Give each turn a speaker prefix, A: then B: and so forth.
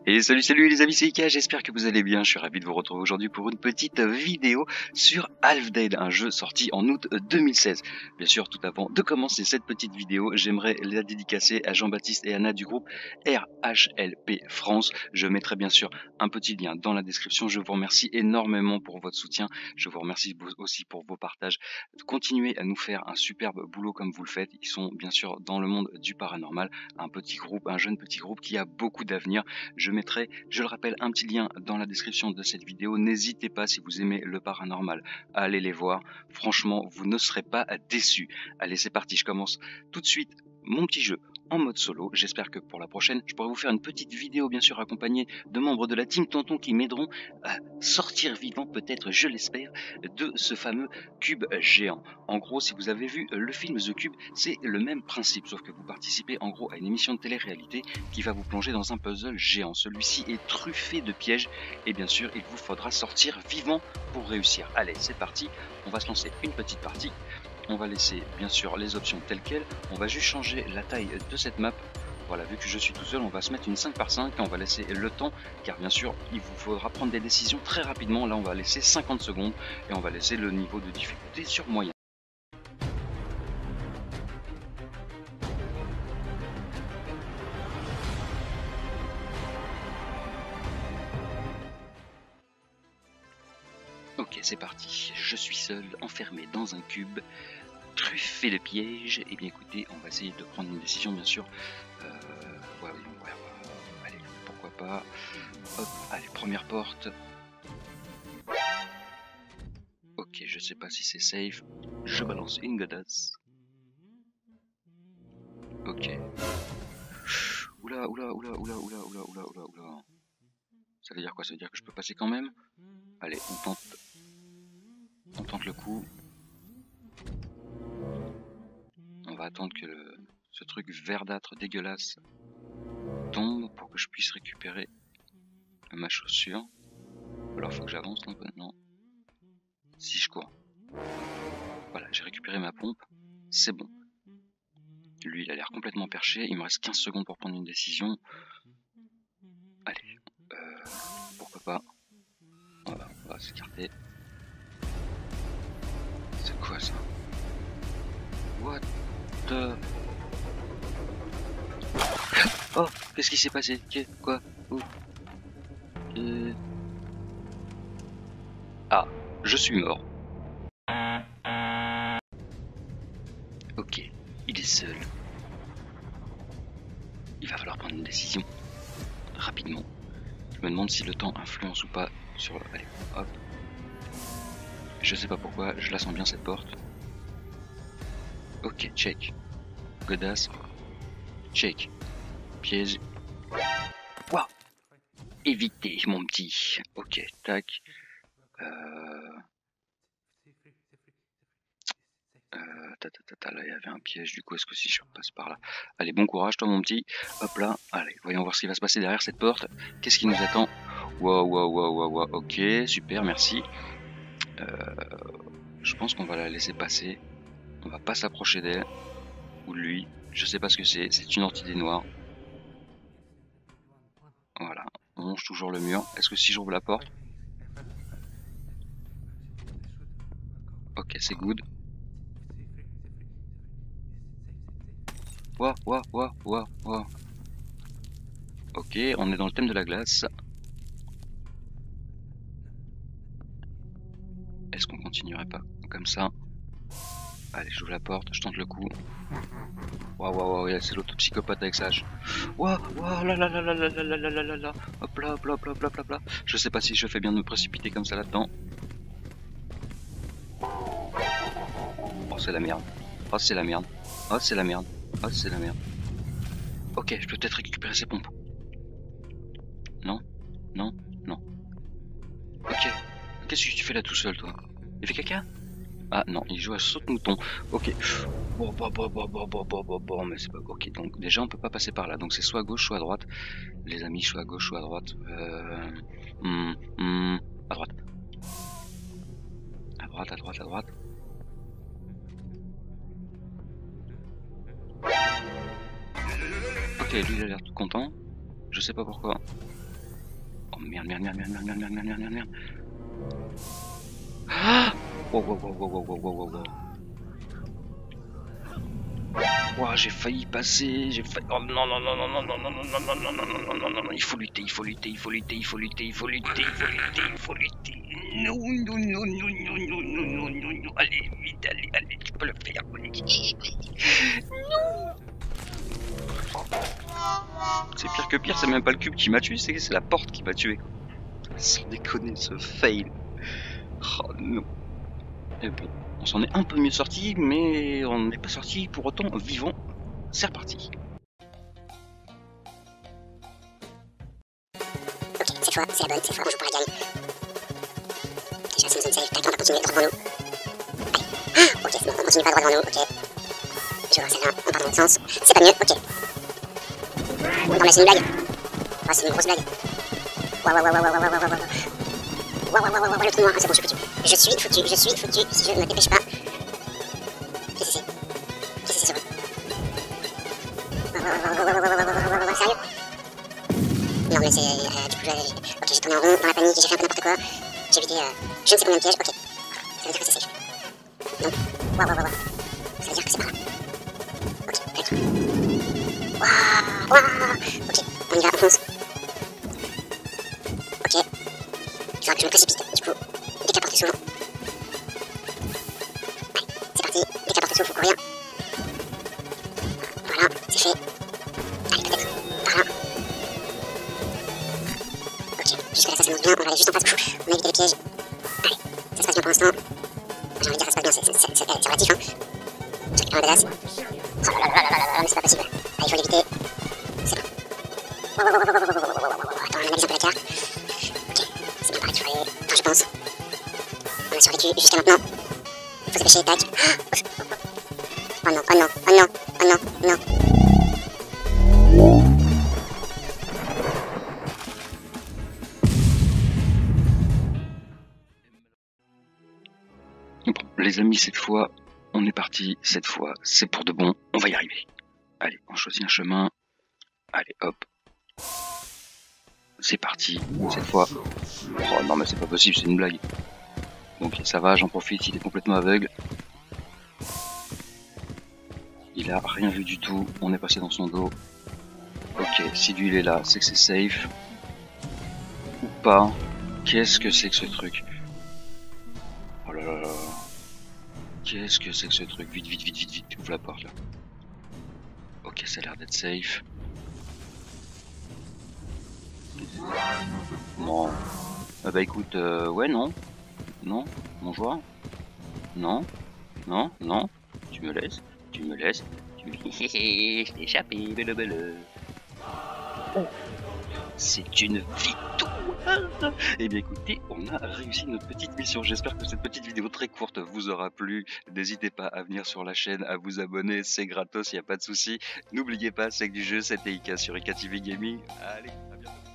A: Et salut les amis, c'est Ika, j'espère que vous allez bien, je suis ravi de vous retrouver aujourd'hui pour une petite vidéo sur Half-Dead, un jeu sorti en août 2016. Bien sûr, tout avant de commencer cette petite vidéo, j'aimerais la dédicacer à Jean-Baptiste et Anna du groupe RHLP France. Je mettrai bien sûr un petit lien dans la description, je vous remercie énormément pour votre soutien, je vous remercie aussi pour vos partages. Continuez à nous faire un superbe boulot comme vous le faites, ils sont bien sûr dans le monde du paranormal, un petit groupe, un jeune petit groupe qui a beaucoup d'avenir. Je mettrai, je le rappelle, un petit lien dans la description de cette vidéo. N'hésitez pas, si vous aimez le paranormal, à aller les voir. Franchement, vous ne serez pas déçus. Allez, c'est parti, je commence tout de suite mon petit jeu en mode solo. J'espère que pour la prochaine, je pourrai vous faire une petite vidéo, bien sûr, accompagnée de membres de la team Tonton qui m'aideront à sortir vivant, peut-être, je l'espère, de ce fameux cube géant. En gros, si vous avez vu le film The Cube, c'est le même principe, sauf que vous participez en gros à une émission de télé-réalité qui va vous plonger dans un puzzle géant. Celui-ci est truffé de pièges et bien sûr, il vous faudra sortir vivant pour réussir. Allez, c'est parti, on va se lancer une petite partie. On va laisser bien sûr les options telles quelles, on va juste changer la taille de cette map. Voilà, vu que je suis tout seul, on va se mettre une 5x5 et on va laisser le temps, car bien sûr, il vous faudra prendre des décisions très rapidement. Là, on va laisser 50 secondes et on va laisser le niveau de difficulté sur moyen. Ok, c'est parti. Je suis seul, enfermé dans un cube, truffé de pièges. Et bien écoutez, on va essayer de prendre une décision, bien sûr. Allez, pourquoi pas. Hop, allez, première porte. Ok, je sais pas si c'est safe. Je balance une godasse. Ok. Oula. Ça veut dire quoi? Ça veut dire que je peux passer quand même? Allez, on tente le coup. On va attendre que ce truc verdâtre dégueulasse tombe pour que je puisse récupérer ma chaussure. Alors faut que j'avance un peu, non. Si je cours. Voilà, j'ai récupéré ma pompe. C'est bon. Lui, il a l'air complètement perché. Il me reste 15 secondes pour prendre une décision. Allez, pourquoi pas. Voilà, on va s'écarter. C'est quoi ça? What the... Oh, qu'est-ce qui s'est passé? Quoi? Où? Ah, je suis mort. Ok, il est seul. Il va falloir prendre une décision rapidement. Je me demande si le temps influence ou pas sur... Allez, hop. Je sais pas pourquoi, je la sens bien cette porte. Ok, check. Godasse. Check. Piège. Waouh! Éviter, mon petit. Ok, tac. Là il y avait un piège, du coup est-ce que si je passe par là? Allez, bon courage toi mon petit. Hop là, allez, voyons voir ce qui va se passer derrière cette porte. Qu'est-ce qui nous attend? Waouh, ok, super, merci. Je pense qu'on va la laisser passer. On va pas s'approcher d'elle. Ou de lui, je sais pas ce que c'est une orchidée noire. Voilà, on longe toujours le mur. Est-ce que si j'ouvre la porte? Ok, c'est good. Waouh. Ok, on est dans le thème de la glace. Est-ce qu'on continuerait pas comme ça? Allez, j'ouvre la porte, je tente le coup. Waouh, c'est l'autre psychopathe avec ça. Waouh, là. Hop là. Je sais pas si je fais bien de me précipiter comme ça là-dedans. Oh, c'est la merde. Oh, c'est la merde. Ok, je peux peut-être récupérer ces pompes. Non. Ok. Qu'est-ce que tu fais là tout seul, toi? Il fait caca? Ah non, il joue à saute-mouton. Ok. Bon, mais c'est pas... Ok, donc déjà on peut pas passer par là. Donc c'est soit à gauche, soit à droite. Les amis, soit à gauche, soit à droite. À droite. À droite. Ok, lui il a l'air tout content. Je sais pas pourquoi. Oh merde, merde, merde, merde, merde, merde, merde, merde, merde, merde. Ah, wow, wow, wow, wow, wow, wow, wow, wow. Wow, j'ai failli passer, j'ai failli... Oh non, non, non, non, non, non, non, non, non, non, non, non, non, non, non, non, il faut lutter, il faut lutter, il faut lutter, il faut lutter, il faut lutter, il faut lutter, il faut lutter. Non, non, non, non, non, non, non, non, non, non, allez, vite, allez, allez, tu peux le faire. Non. C'est pire que pire, c'est même pas le cube qui m'a tué, c'est la porte qui m'a tué. Sans déconner, ce fail. Oh non. Et bon, on s'en est un peu mieux sorti, mais on n'est pas sorti pour autant vivant. C'est reparti.
B: Ok, cette fois, c'est la bonne, cette fois, on joue pour la gagne. Déjà, c'est une zone safe, quelqu'un va continuer droit devant nous. Allez. Ah, ok, c'est bon, on continue pas droit devant nous, ok. Je vois celle-là, on part dans l'autre sens. C'est pas mieux, ok. Non, mais c'est une blague. Oh, c'est une grosse blague. Waouh, waouh, waouh, waouh, waouh, waouh, waouh, waouh. Waouh, waouh, waouh, waouh, le trou noir, ah, c'est bon, je suis foutu. Je suis foutu, si je ne me dépêche pas. Qu'est-ce que c'est sur eux? Sérieux? Non, mais c'est... du coup, ok, j'ai tourné en rond, dans la panique, j'ai fait un peu n'importe quoi. J'ai évité... je ne sais combien de pièges, ok. Ça veut dire que c'est safe. Donc, waouh, waouh, waouh, waouh. Ça veut dire que c'est par là. Ok, peut-être. Waouh, waouh. Ok, on y va, on fonce. Ok. Il faudra que je me précipite, du coup. Décaporter souvent. Allez, c'est parti. Décaporter souvent, faut courir. Voilà, c'est fait. Allez, peut-être. Par là. Ok, jusque là ça s'annonce bien, on va aller juste en face. On a évité les pièges. Allez, ça se passe bien pour l'instant. J'ai envie de dire ça se passe bien, c'est relatif, hein. Je récupère un badass. Oh là là là là là là, mais c'est pas possible. Allez, il faut l'éviter. C'est bon. Attends, on analyse un peu la carte. Ok, c'est bien pareil, il faut aller... Enfin, je pense. On a survécu jusqu'à maintenant. Faut se dépêcher, tac. Oh non, oh non, oh non, oh non, non.
A: Bon, les amis, cette fois, on est parti. Cette fois, c'est pour de bon. On va y arriver. Allez, on choisit un chemin. Allez, hop. C'est parti. Cette fois. Oh non, mais c'est pas possible, c'est une blague. Donc ça va, j'en profite, il est complètement aveugle. Il a rien vu du tout. On est passé dans son dos. Ok, si lui il est là, c'est que c'est safe. Ou pas. Qu'est-ce que c'est que ce truc? Oh là là là. Qu'est-ce que c'est que ce truc? Vite, vite, vite, vite, vite, ouvre la porte là. Ok, ça a l'air d'être safe. Non. Ah bah écoute, ouais, non. Non, mon joueur. Non, non, non. Tu me laisses, tu me laisses. Tu me... Je t'ai échappé, belle belle. Oh. C'est une victoire! Eh bien écoutez, on a réussi notre petite mission. J'espère que cette petite vidéo très courte vous aura plu. N'hésitez pas à venir sur la chaîne, à vous abonner, c'est gratos, il n'y a pas de souci. N'oubliez pas, c'est que du jeu, c'était Ika sur Ika TV Gaming. Allez, à bientôt.